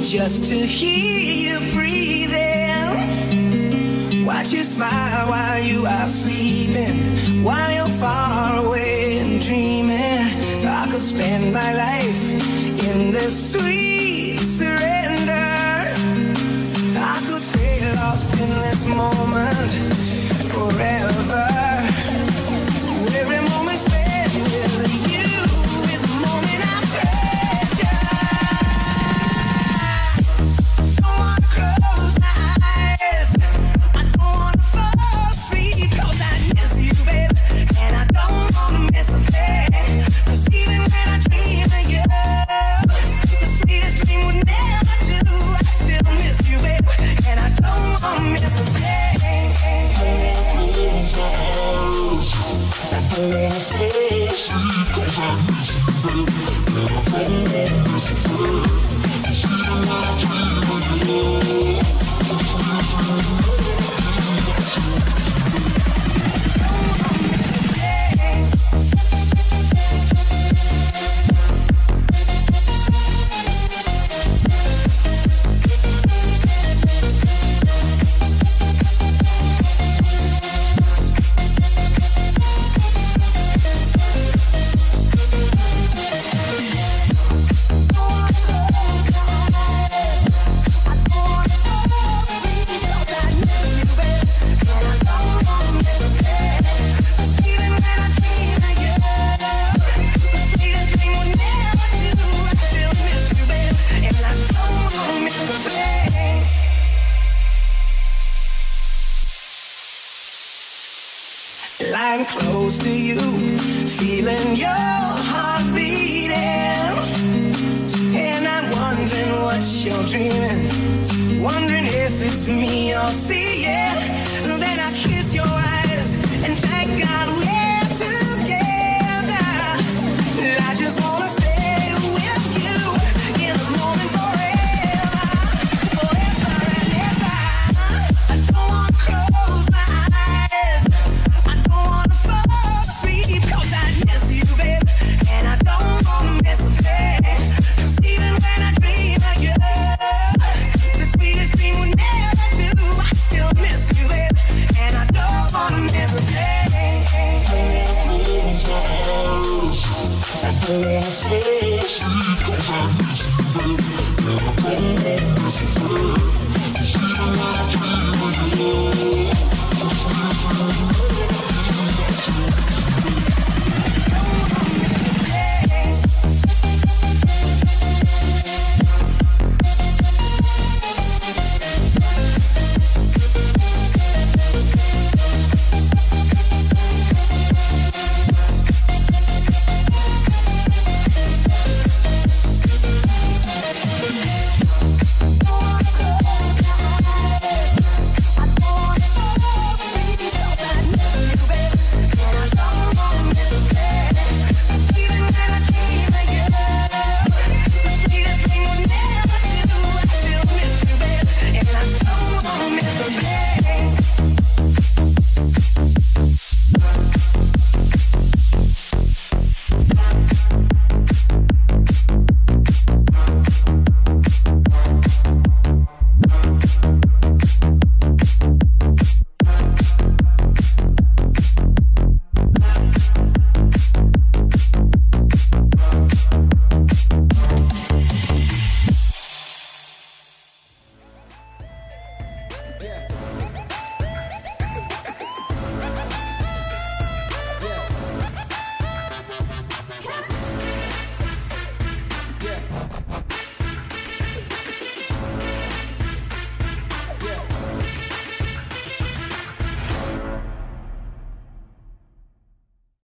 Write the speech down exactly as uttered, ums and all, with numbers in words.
just to hear you breathing. Watch you smile while you are sleeping, while you're far away and dreaming. I could spend my life in this sweet surrender. I could stay lost in this moment forever. Every moment spent with you is a moment I treasure. Don't wanna close my eyes, I don't wanna fall asleep, 'cause I miss you, babe, and I don't wanna miss a thing. 'Cause even when I dream of you, the sweetest dream would never do. I still miss you, babe, and I don't wanna miss a thing. I don't wanna fall asleep, 'cause I miss you, babe, and I don't wanna miss a thing. 'Cause even when I dream of you, the sweetest dream would never do. Lying close to you, feeling your heart beating, and I'm wondering what you're dreaming, wondering if it's me you're seeing. Then I kiss your eyes and thank God we're together. I just wanna stay with you in this moment forever, forever and ever. I don't wanna close my eyes, I don't wanna fall asleep, 'cause I miss you, babe, and I don't wanna miss a thing. 'Cause even when I dream of you, the sweetest dream would never do. I still miss you, babe, and I don't wanna miss a thing. I don't wanna fall asleep, 'cause I miss you, babe, and I don't wanna miss a thing. 'Cause even when I dream of you, the sweetest dream would never do.